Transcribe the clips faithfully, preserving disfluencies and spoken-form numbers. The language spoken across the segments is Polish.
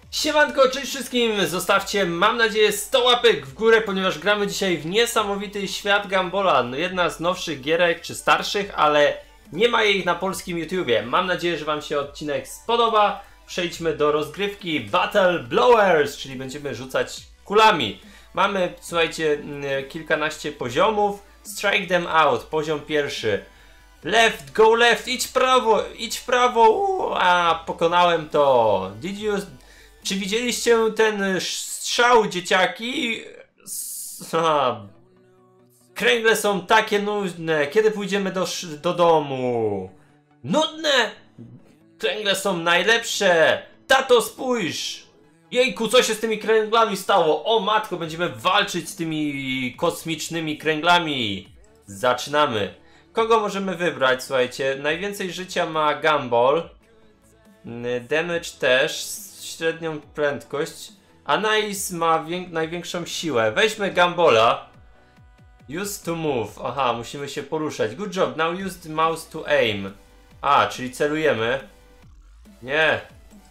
Siemanko, cześć wszystkim! Zostawcie, mam nadzieję, sto łapek w górę, ponieważ gramy dzisiaj w niesamowity świat Gumballa. No, jedna z nowszych gierek, czy starszych, ale nie ma jej na polskim YouTubie. Mam nadzieję, że wam się odcinek spodoba. Przejdźmy do rozgrywki Battle Blowers, czyli będziemy rzucać kulami. Mamy, słuchajcie, kilkanaście poziomów. Strike them out, poziom pierwszy. Left, go left, idź w prawo, idź w prawo. Uu, a, pokonałem to. Did you... Czy widzieliście ten strzał, dzieciaki? A, kręgle są takie nudne. Kiedy pójdziemy do, do domu? Nudne! Kręgle są najlepsze. Tato, spójrz! Jejku, co się z tymi kręglami stało? O matko, będziemy walczyć z tymi kosmicznymi kręglami. Zaczynamy. Kogo możemy wybrać? Słuchajcie, najwięcej życia ma Gumball. Damage też. Średnią prędkość. Anais ma największą siłę. Weźmy Gumballa. Use to move. Aha, musimy się poruszać. Good job. Now use the mouse to aim. A, czyli celujemy. Nie.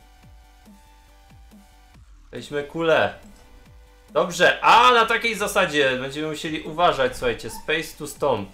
Weźmy kulę. Dobrze. A, na takiej zasadzie będziemy musieli uważać. Słuchajcie. Space to stomp.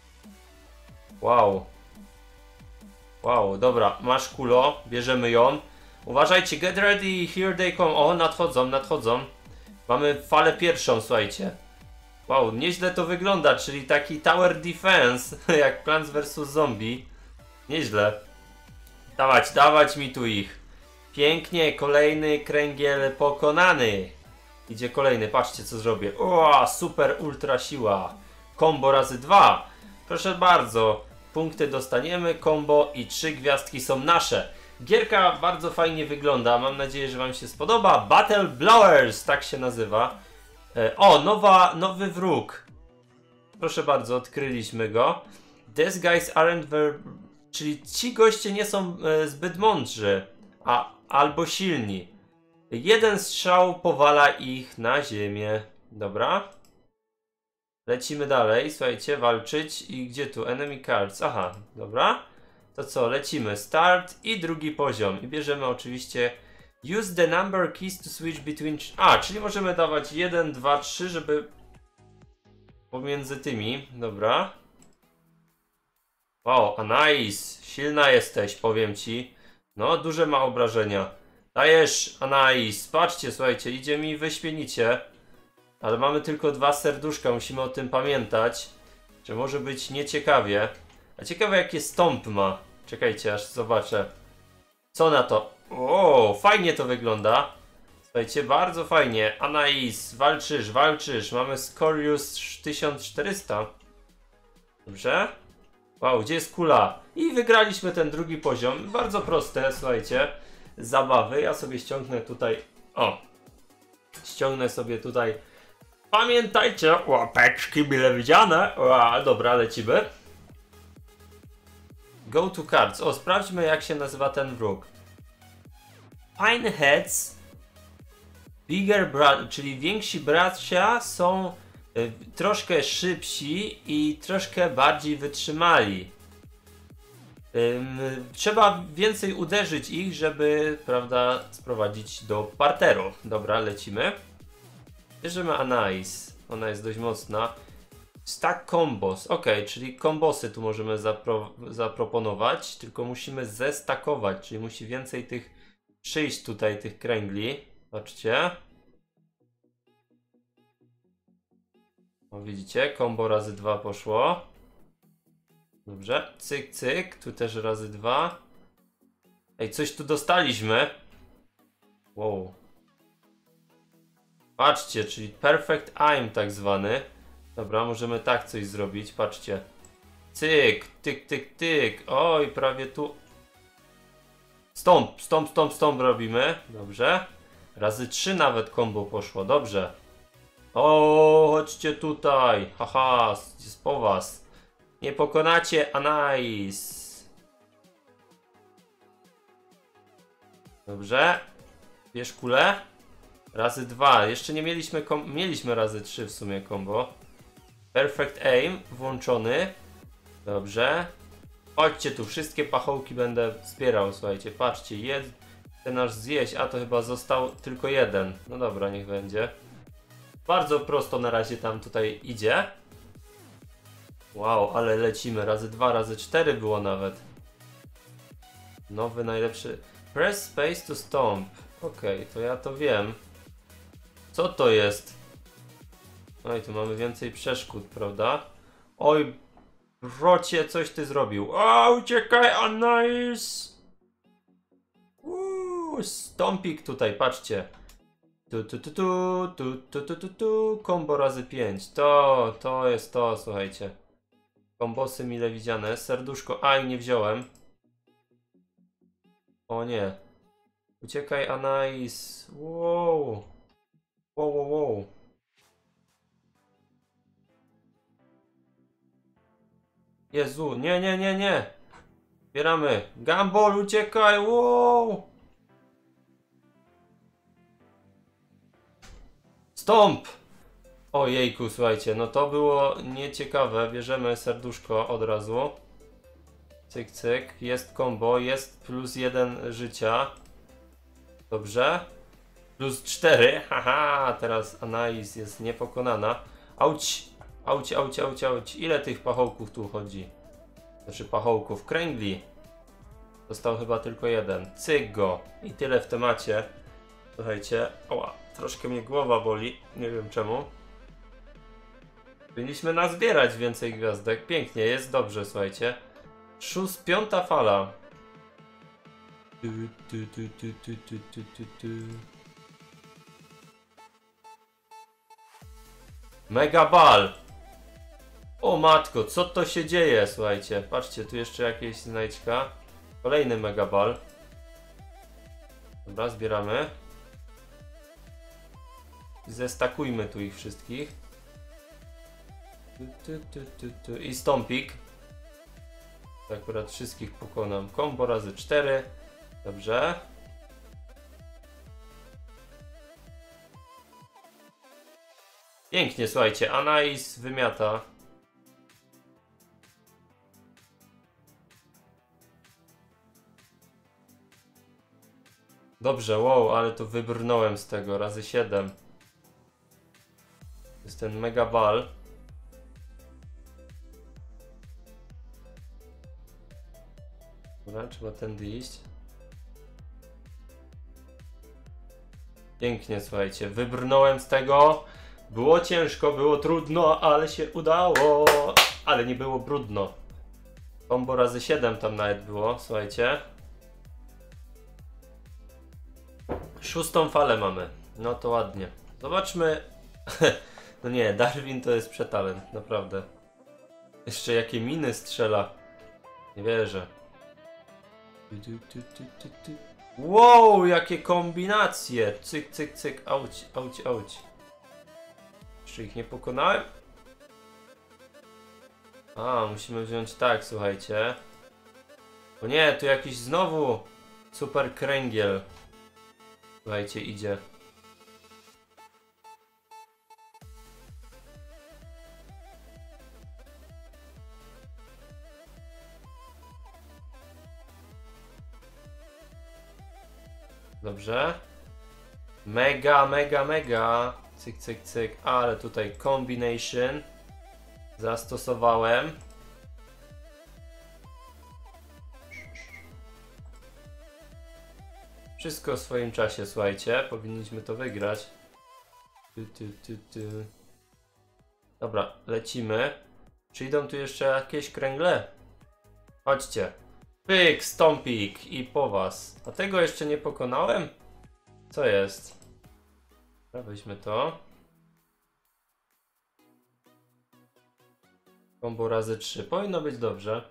Wow. Wow, dobra. Masz kulo. Bierzemy ją. Uważajcie, get ready, here they come. O, nadchodzą, nadchodzą. Mamy falę pierwszą, słuchajcie. Wow, nieźle to wygląda, czyli taki tower defense, jak Plants versus. Zombie. Nieźle. Dawać, dawać mi tu ich. Pięknie, kolejny kręgiel pokonany. Idzie kolejny, patrzcie co zrobię. O, super ultra siła. Combo razy dwa. Proszę bardzo, punkty dostaniemy, combo i trzy gwiazdki są nasze. Gierka bardzo fajnie wygląda, mam nadzieję, że wam się spodoba. Battle Blowers, tak się nazywa. O, nowa, nowy wróg. Proszę bardzo, odkryliśmy go. These guys aren't very... Czyli ci goście nie są e, zbyt mądrzy, a albo silni. Jeden strzał powala ich na ziemię. Dobra. Lecimy dalej, słuchajcie, walczyć. I gdzie tu? Enemy cards. Aha, dobra. To co, lecimy. Start i drugi poziom. I bierzemy oczywiście use the number keys to switch between... A, czyli możemy dawać jeden, dwa, trzy, żeby pomiędzy tymi. Dobra. Wow, a nice. Silna jesteś, powiem ci. No, duże ma obrażenia. Dajesz, a nice. Patrzcie, słuchajcie, idzie mi wyśmienicie. Ale mamy tylko dwa serduszka, musimy o tym pamiętać. Że może być nieciekawie. A ciekawe jakie stomp ma. Czekajcie, aż zobaczę. Co na to? O, fajnie to wygląda. Słuchajcie, bardzo fajnie. Anais, walczysz, walczysz. Mamy score już tysiąc czterysta. Dobrze. Wow, gdzie jest kula? I wygraliśmy ten drugi poziom. Bardzo proste, słuchajcie. Zabawy. Ja sobie ściągnę tutaj... O. Ściągnę sobie tutaj... Pamiętajcie, łapeczki mile widziane. O, dobra, lecimy. Go to cards. O, sprawdźmy jak się nazywa ten wróg. Pineheads, bigger brother, czyli więksi bracia są y, troszkę szybsi i troszkę bardziej wytrzymali. Y, trzeba więcej uderzyć ich, żeby, prawda, sprowadzić do parteru. Dobra, lecimy. Bierzemy Anais. Ona jest dość mocna. Stack combos. Ok, czyli kombosy tu możemy zapro zaproponować, tylko musimy zestakować, czyli musi więcej tych przyjść tutaj, tych kręgli. Patrzcie. O, widzicie, combo razy dwa poszło. Dobrze, cyk, cyk, tu też razy dwa. Ej, coś tu dostaliśmy. Wow. Patrzcie, czyli perfect aim tak zwany. Dobra, możemy tak coś zrobić, patrzcie. Cyk, tyk, tyk, tyk. Oj, prawie tu. Stąp, stąp, stąp, stąp robimy. Dobrze. Razy trzy nawet combo poszło, dobrze. O, chodźcie tutaj. Haha, jest po was. Nie pokonacie Anais. Dobrze. Bierz kulę. Razy dwa. Jeszcze nie mieliśmy, mieliśmy razy trzy w sumie combo. Perfect aim włączony. Dobrze. Chodźcie tu, wszystkie pachołki będę zbierał, słuchajcie. Patrzcie, jest ten aż zjeść, a to chyba został tylko jeden. No dobra, niech będzie. Bardzo prosto na razie tam tutaj idzie. Wow, ale lecimy. Razy dwa, razy cztery było nawet. Nowy, najlepszy. Press space to stomp. Okej, okay, to ja to wiem. Co to jest? No i tu mamy więcej przeszkód, prawda? Oj, brocie, coś ty zrobił. O, uciekaj, a nice! Uuu, stompik tutaj, patrzcie. Tu, tu, tu, tu, tu, tu, tu, tu, tu, kombo razy pięć. To, to jest to, słuchajcie. Kombosy mile widziane. Serduszko, aj, nie wziąłem. O nie. Uciekaj, Anais. Wow. Wow, wow, wow. Jezu, nie, nie, nie, nie. Zbieramy. Gumball, uciekaj, wow. Stomp. Ojejku, słuchajcie, no to było nieciekawe. Bierzemy serduszko od razu. Cyk, cyk. Jest combo, jest plus jeden życia. Dobrze. Plus cztery. Haha, teraz Anais jest niepokonana. Auć, auć, auć, auć, auć. Ile tych pachołków tu chodzi? Znaczy pachołków, kręgli. Został chyba tylko jeden. Cyk go. I tyle w temacie. Słuchajcie. Oła, troszkę mnie głowa boli. Nie wiem czemu. Powinniśmy nazbierać więcej gwiazdek. Pięknie, jest dobrze, słuchajcie. Szóst, piąta fala. Tu, tu, tu, tu, tu, tu, tu, tu, tu. Mega bal. O matko, co to się dzieje, słuchajcie. Patrzcie, tu jeszcze jakieś znajdźka. Kolejny mega bal. Dobra, zbieramy. Zestakujmy tu ich wszystkich. Tu, tu, tu, tu, tu. I stompik. To akurat wszystkich pokonam. Kombo razy cztery. Dobrze. Pięknie, słuchajcie. Anais wymiata. Dobrze, wow, ale to wybrnąłem z tego. Razy siedem. To jest ten mega bal. Dobra, trzeba tędy iść. Pięknie, słuchajcie. Wybrnąłem z tego. Było ciężko, było trudno, ale się udało. Ale nie było brudno. Kombo razy siedem tam nawet było, słuchajcie. Szóstą falę mamy. No to ładnie. Zobaczmy. No nie, Darwin to jest przetalent, naprawdę. Jeszcze jakie miny strzela. Nie wierzę. Wow, jakie kombinacje. Cyk, cyk, cyk. Auć, auć, auć. Jeszcze ich nie pokonałem? A, musimy wziąć tak, słuchajcie. O nie, tu jakiś znowu super kręgiel. Słuchajcie, idzie. Dobrze. Mega, mega, mega. Cyk, cyk, cyk. Ale tutaj combination zastosowałem. Wszystko w swoim czasie, słuchajcie. Powinniśmy to wygrać. Tu, tu, tu, tu. Dobra, lecimy. Czy idą tu jeszcze jakieś kręgle? Chodźcie. Pyk, stompik i po was. A tego jeszcze nie pokonałem? Co jest? Dobra, weźmy to. Kombo razy trzy. Powinno być dobrze.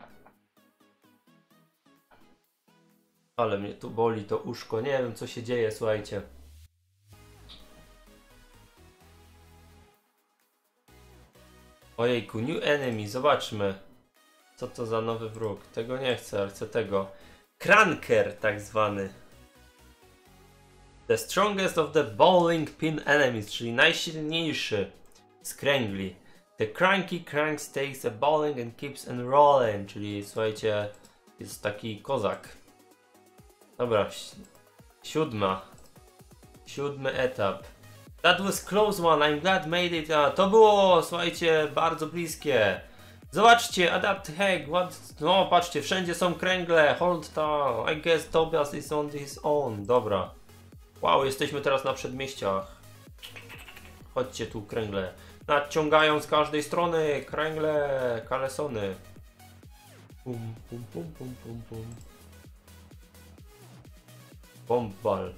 Ale mnie tu boli to uszko. Nie wiem, co się dzieje, słuchajcie. Ojejku, new enemy. Zobaczmy. Co to za nowy wróg? Tego nie chcę, ale chcę tego. Cranker, tak zwany. The strongest of the bowling pin enemies, czyli najsilniejszy z kręgli. The cranky crank takes a bowling and keeps on rolling, czyli słuchajcie, jest taki kozak. Dobra, Siódma. Siódmy etap. That was close one, I'm glad made it. A, to było, słuchajcie, bardzo bliskie. Zobaczcie, adapt hack, what? No, patrzcie, wszędzie są kręgle. Hold to, I guess Tobias is on his own. Dobra. Wow, jesteśmy teraz na przedmieściach. Chodźcie tu, kręgle. Nadciągają z każdej strony kręgle, kalesony. Pum, pum, pum, pum, pum, pum. Bombal.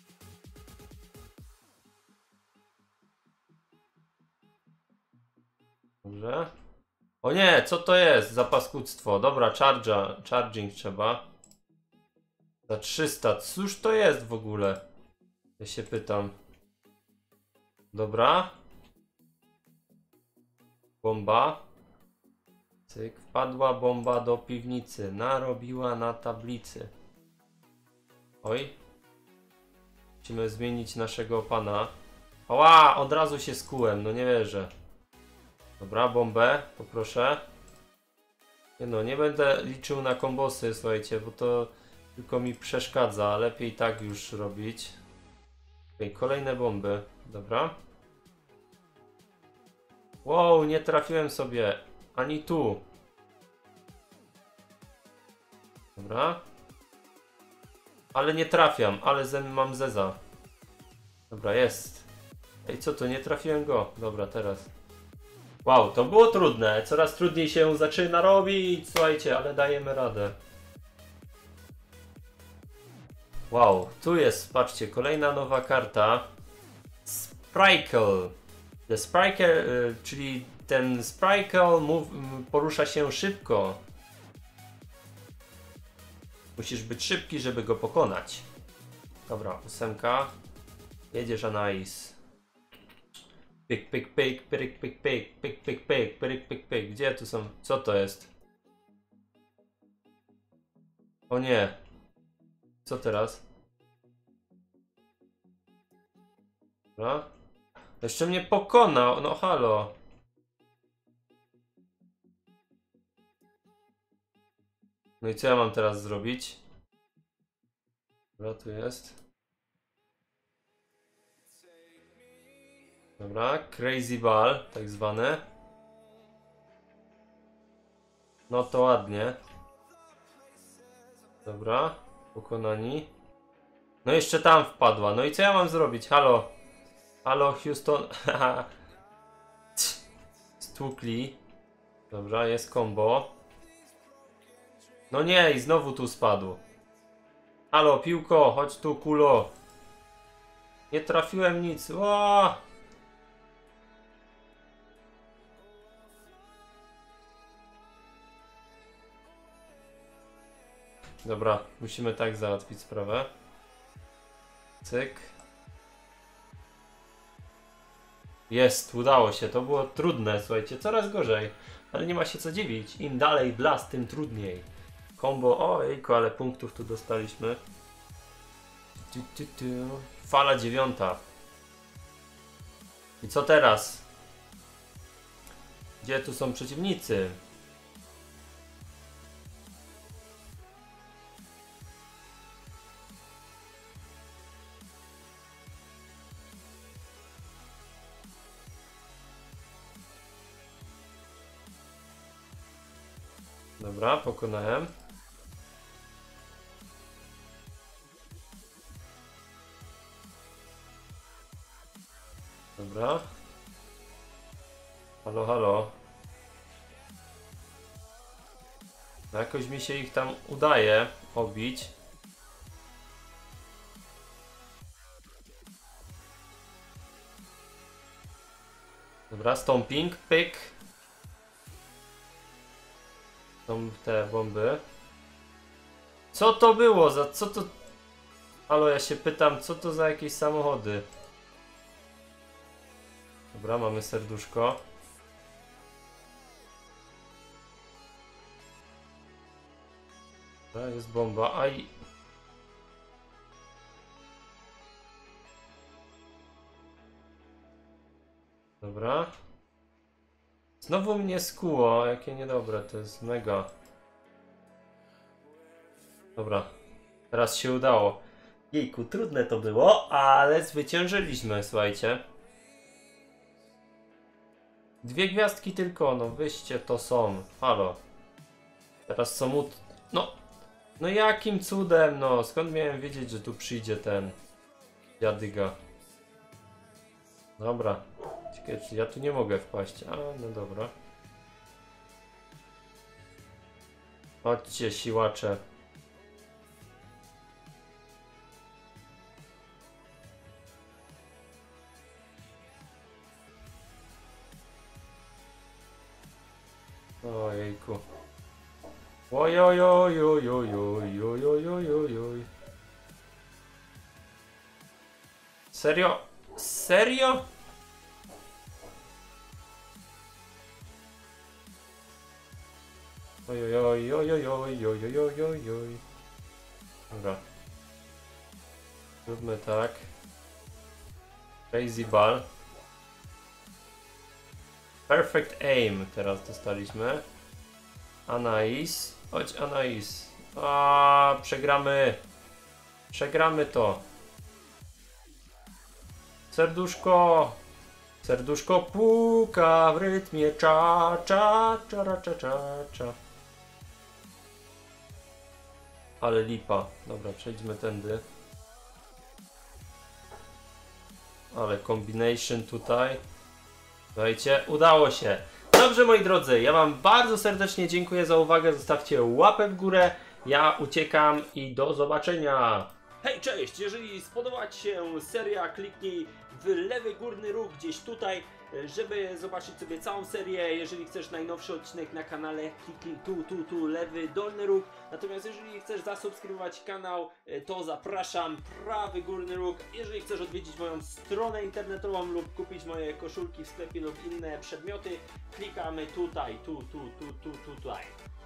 Dobrze. O nie, co to jest za paskudztwo? Dobra, charga, charging trzeba. Za trzysta. Cóż to jest w ogóle? Ja się pytam. Dobra. Bomba. Cyk. Wpadła bomba do piwnicy. Narobiła na tablicy. Oj. Musimy zmienić naszego pana. Oła! Od razu się skułem. No nie wierzę. Dobra, bombę. Poproszę. Nie no, nie będę liczył na kombosy, słuchajcie, bo to tylko mi przeszkadza. Lepiej tak już robić. Okay, kolejne bomby. Dobra. Wow, nie trafiłem sobie. Ani tu. Dobra. Ale nie trafiam, ale zem mam zeza. Dobra, jest. Ej, co to? Nie trafiłem go. Dobra, teraz. Wow, to było trudne. Coraz trudniej się zaczyna robić. Słuchajcie, ale dajemy radę. Wow, tu jest, patrzcie, kolejna nowa karta. Sprinkle. The Sprinkle, y, czyli ten Sprinkle move, porusza się szybko. Musisz być szybki, żeby go pokonać. Dobra, ósemka. Jedziesz, Anais. Pyk, pyk, pyk, pyk, pyk, pyk, pyk, pyk, pyk, pyk, pyk, pyk. Gdzie tu są? Co to jest? O nie. Co teraz? Dobra. Jeszcze mnie pokonał. No halo. No i co ja mam teraz zrobić? Dobra, tu jest. Dobra, Crazy Ball, tak zwane. No to ładnie. Dobra, pokonani. No jeszcze tam wpadła. No i co ja mam zrobić? Halo. Halo, Houston. Stłukli. Dobra, jest combo. No nie, i znowu tu spadł. Halo, piłko, chodź tu, kulo. Nie trafiłem nic. Ła! Dobra, musimy tak załatwić sprawę. Cyk. Jest, udało się. To było trudne, słuchajcie, coraz gorzej. Ale nie ma się co dziwić. Im dalej blast, tym trudniej. Combo, ojejku, ale punktów tu dostaliśmy. Tu, tu, tu. Fala dziewiąta. I co teraz? Gdzie tu są przeciwnicy? Dobra, pokonałem. Dobra. Halo, halo. No jakoś mi się ich tam udaje obić. Dobra, stomping, pyk. Są te bomby. Co to było za... co to... Halo, ja się pytam, co to za jakieś samochody? Dobra, mamy serduszko. Dobra, jest bomba. Aj! Dobra. Znowu mnie skuło, jakie niedobre, to jest mega. Dobra, teraz się udało. Jejku, trudne to było, ale zwyciężyliśmy, słuchajcie. Dwie gwiazdki tylko, no wyście to są. Halo. Teraz są ut... No. No jakim cudem, no. Skąd miałem wiedzieć, że tu przyjdzie ten... Jadyga. Dobra. Ciekawe, czy ja tu nie mogę wpaść. A, no dobra. Chodźcie, siłacze. Ojejku. Ojojojojojojojojojojoj. Serio? Serio? Ojojojojojojojojojoj. Dobra. Zróbmy tak. Crazy ball. Perfect aim teraz dostaliśmy. Anais. Chodź Anais. A przegramy. Przegramy to. Serduszko. Serduszko puka w rytmie cza cza cza cza cza cza. Ale lipa. Dobra, przejdźmy tędy. Ale combination tutaj. Słuchajcie, udało się. Dobrze, moi drodzy, ja wam bardzo serdecznie dziękuję za uwagę. Zostawcie łapę w górę. Ja uciekam i do zobaczenia. Hej, cześć! Jeżeli spodobała ci się seria, kliknij w lewy górny róg gdzieś tutaj, żeby zobaczyć sobie całą serię. Jeżeli chcesz najnowszy odcinek na kanale, kliknij tu, tu, tu, lewy dolny róg. Natomiast jeżeli chcesz zasubskrybować kanał, to zapraszam, prawy górny róg. Jeżeli chcesz odwiedzić moją stronę internetową lub kupić moje koszulki w sklepie lub inne przedmioty, klikamy tutaj, tu, tu, tu, tu, tutaj.